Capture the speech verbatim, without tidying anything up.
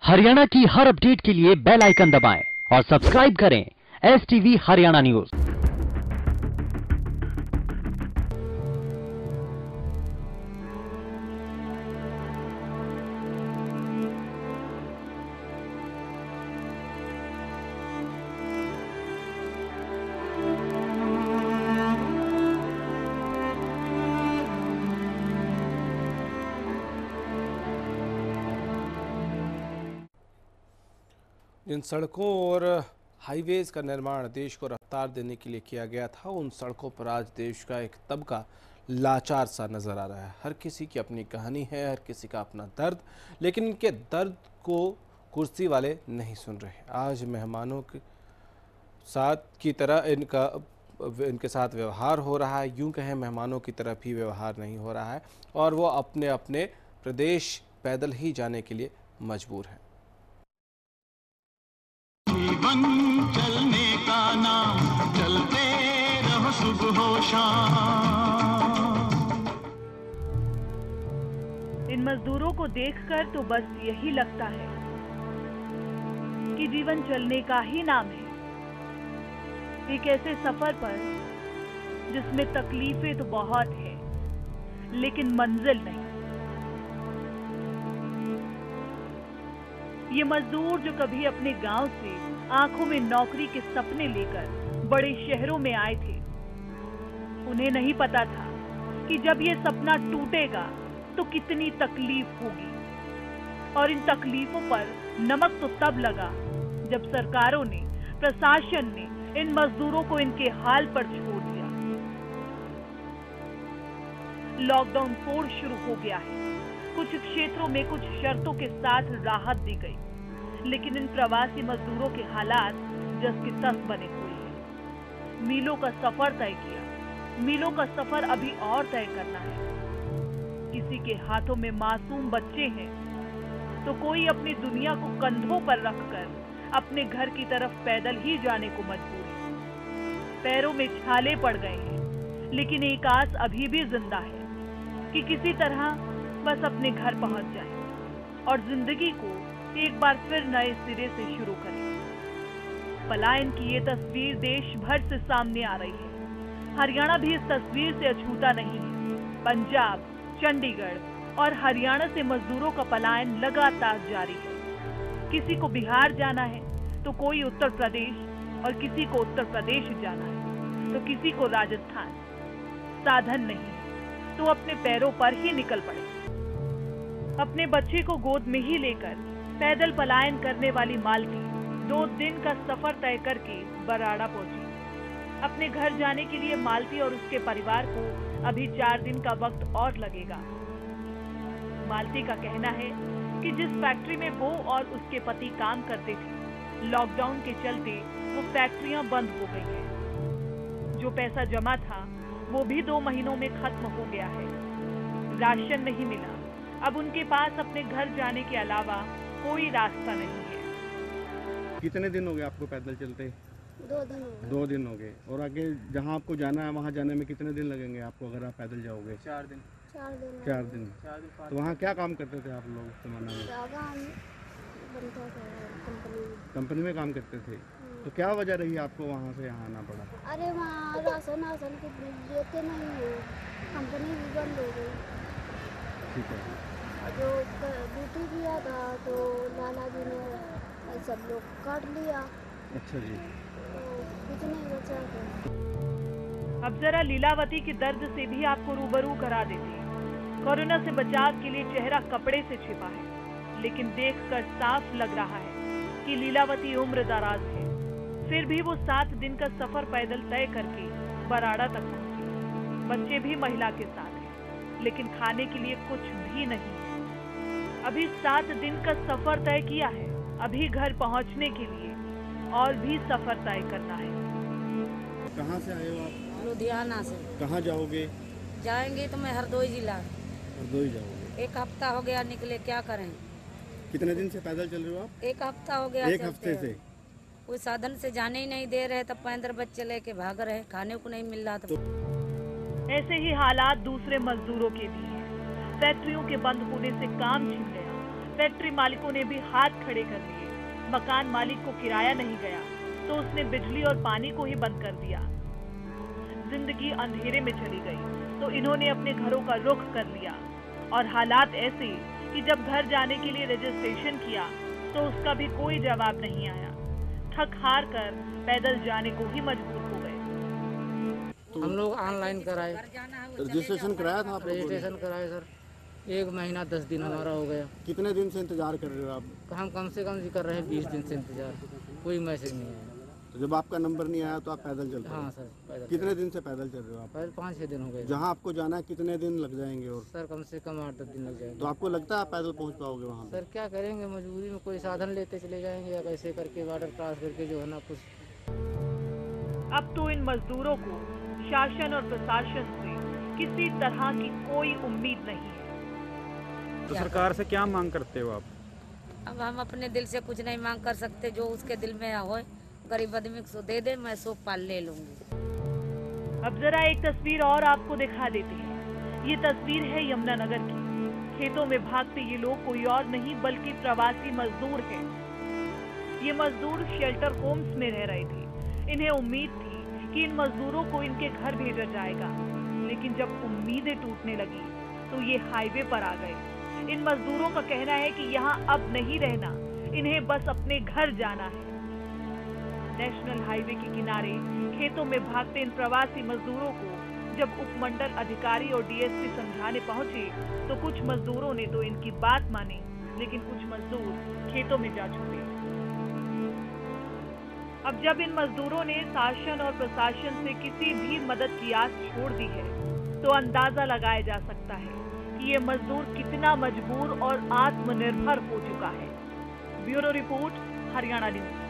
हरियाणा की हर अपडेट के लिए बेल आइकन दबाएं और सब्सक्राइब करें एस टीवी हरियाणा न्यूज। जिन सड़कों और हाईवेज का निर्माण देश को रफ्तार देने के लिए किया गया था, उन सड़कों पर आज देश का एक तबका लाचार सा नजर आ रहा है। हर किसी की अपनी कहानी है, हर किसी का अपना दर्द, लेकिन इनके दर्द को कुर्सी वाले नहीं सुन रहे। आज मेहमानों के साथ की तरह इनका इनके साथ व्यवहार हो रहा है, यूं कहें मेहमानों की तरफ ही व्यवहार नहीं हो रहा है और वो अपने अपने प्रदेश पैदल ही जाने के लिए मजबूर हैं। जीवन चलने का नाम, चलते रहो सुबह हो शाम। इन मजदूरों को देखकर तो बस यही लगता है कि जीवन चलने का ही नाम है। एक ऐसे सफर पर जिसमें तकलीफें तो बहुत है, लेकिन मंजिल नहीं। ये मजदूर जो कभी अपने गांव से आंखों में नौकरी के सपने लेकर बड़े शहरों में आए थे, उन्हें नहीं पता था कि जब ये सपना टूटेगा तो कितनी तकलीफ होगी। और इन तकलीफों पर नमक तो तब लगा जब सरकारों ने, प्रशासन ने इन मजदूरों को इनके हाल पर छोड़ दिया। लॉकडाउन फोर शुरू हो गया है। कुछ क्षेत्रों में कुछ शर्तों के साथ राहत दी गई, लेकिन इन प्रवासी मजदूरों के हालात जस की तस बने हुए हैं। मीलों का सफर तय किया, मीलों का सफर अभी और तय करना है। किसी के हाथों में मासूम बच्चे हैं तो कोई अपनी दुनिया को कंधों पर रखकर अपने घर की तरफ पैदल ही जाने को मजबूर है। पैरों में छाले पड़ गए हैं, लेकिन एक आस अभी भी जिंदा है कि किसी तरह बस अपने घर पहुंच जाए और जिंदगी को एक बार फिर नए सिरे से शुरू करें। पलायन की ये तस्वीर देश भर से सामने आ रही है। हरियाणा भी इस तस्वीर से अछूता नहीं है। पंजाब, चंडीगढ़ और हरियाणा से मजदूरों का पलायन लगातार जारी है। किसी को बिहार जाना है तो कोई उत्तर प्रदेश, और किसी को उत्तर प्रदेश जाना है तो किसी को राजस्थान। साधन नहीं तो अपने पैरों पर ही निकल पड़े। अपने बच्चे को गोद में ही लेकर पैदल पलायन करने वाली मालती दो दिन का सफर तय करके बराड़ा पहुंची। अपने घर जाने के लिए मालती और उसके परिवार को अभी चार दिन का वक्त और लगेगा। मालती का कहना है कि जिस फैक्ट्री में वो और उसके पति काम करते थे, लॉकडाउन के चलते वो फैक्ट्रियां बंद हो गई हैं। जो पैसा जमा था वो भी दो महीनों में खत्म हो गया है। राशन नहीं मिला। अब उनके पास अपने घर जाने के अलावा कोई रास्ता नहीं है। कितने दिन हो गए आपको पैदल चलते? दो दिन हो गए। दो दिन हो गए। और आगे जहां आपको जाना है वहां जाने में कितने दिन लगेंगे आपको अगर आप पैदल जाओगे? चार दिन। चार दिन चार दिन तो वहाँ क्या काम करते थे आप लोग उस जमाने में? कंपनी कंपनी में काम करते थे। तो क्या वजह रही आपको वहाँ से यहाँ आना पड़ा? अरे वहाँ राशन राशन के देते नहीं हो, कंपनी भी बंद हो गई। ठीक है। जो ड्यूटी किया था तो लाला जी ने सब लोग काट लिया। अच्छा जी। तो कुछ नहीं बचा था। अब जरा लीलावती के दर्द से भी आपको रूबरू करा देती है। कोरोना से बचाव के लिए चेहरा कपड़े से छिपा है, लेकिन देखकर साफ लग रहा है कि लीलावती उम्र दराज है। फिर भी वो सात दिन का सफर पैदल तय करके बराड़ा तक पहुंची। बच्चे भी महिला के साथ हैं, लेकिन खाने के लिए कुछ भी नहीं है। अभी सात दिन का सफर तय किया है। अभी घर पहुंचने के लिए और भी सफर तय करना है। कहाँ से आए हो आप? लुधियाना से। कहाँ जाओगे? जाएंगे तो मैं हरदोई जिला। हरदोई जाओगे? एक हफ्ता हो गया निकले, क्या करें। कितने दिन से पैदल चल रहे हो आप? एक हफ्ता हो गया। एक हफ्ते से? कोई साधन से जाने ही नहीं दे रहे, तब पैदल बच्चे लेके भाग रहे, खाने को नहीं मिल रहा था। तो... ऐसे ही हालात दूसरे मजदूरों के भी हैं। फैक्ट्रियों के बंद होने से काम छिन गया, फैक्ट्री मालिकों ने भी हाथ खड़े कर लिए। मकान मालिक को किराया नहीं गया तो उसने बिजली और पानी को ही बंद कर दिया। जिंदगी अंधेरे में चली गई तो इन्होंने अपने घरों का रुख कर लिया और हालात ऐसे कि जब घर जाने के लिए रजिस्ट्रेशन किया तो उसका भी कोई जवाब नहीं आया। थक हार कर पैदल जाने को ही मजबूर हो गए। हम लोग ऑनलाइन कराए, रजिस्ट्रेशन कराया था आप? रजिस्ट्रेशन कराए सर, एक महीना दस दिन हमारा हो गया। कितने दिन से इंतजार कर रहे हो आप? हम कम से कम कर रहे हैं बीस दिन से इंतजार, कोई मैसेज नहीं आया। तो जब आपका नंबर नहीं आया तो आप पैदल चल रहे हो? हाँ सर, पैदल। कितने दिन से पैदल चल रहे हो आप? पैदल पाँच छः दिन हो गए। जहाँ आपको जाना है कितने दिन लग जाएंगे? और सर कम से कम आठ दस दिन लग जाएंगे। तो आपको लगता है आप पैदल पहुँच पाओगे वहाँ? सर क्या करेंगे, मजबूरी में कोई साधन लेते चले जाएंगे या कैसे करके बॉर्डर क्रॉस करके जो है ना कुछ। अब तो इन मजदूरों को शासन और प्रशासन से किसी तरह की कोई उम्मीद नहीं है। तो सरकार से क्या मांग करते हो आप? अब हम अपने दिल से कुछ नहीं मांग कर सकते, जो उसके दिल में हो गरीब आदमी को दे दे, मैं सो पाल ले लूंगी। अब जरा एक तस्वीर और आपको दिखा देते हैं। ये तस्वीर है यमुनानगर की। खेतों में भागते ये लोग कोई और नहीं बल्कि प्रवासी मजदूर हैं। ये मजदूर शेल्टर होम्स में रह रहे थे। इन्हें उम्मीद थी कि इन मजदूरों को इनके घर भेजा जाएगा, लेकिन जब उम्मीदें टूटने लगी तो ये हाईवे पर आ गए। इन मजदूरों का कहना है कि यहाँ अब नहीं रहना, इन्हें बस अपने घर जाना है। नेशनल हाईवे के किनारे खेतों में भागते इन प्रवासी मजदूरों को जब उपमंडल अधिकारी और डीएसपी समझाने पहुंचे तो कुछ मजदूरों ने तो इनकी बात मानी, लेकिन कुछ मजदूर खेतों में जा छूटे। अब जब इन मजदूरों ने शासन और प्रशासन से किसी भी मदद की आस छोड़ दी है तो अंदाजा लगाया जा सकता है कि ये मजदूर कितना मजबूर और आत्मनिर्भर हो चुका है। Bureau report, Haryana news.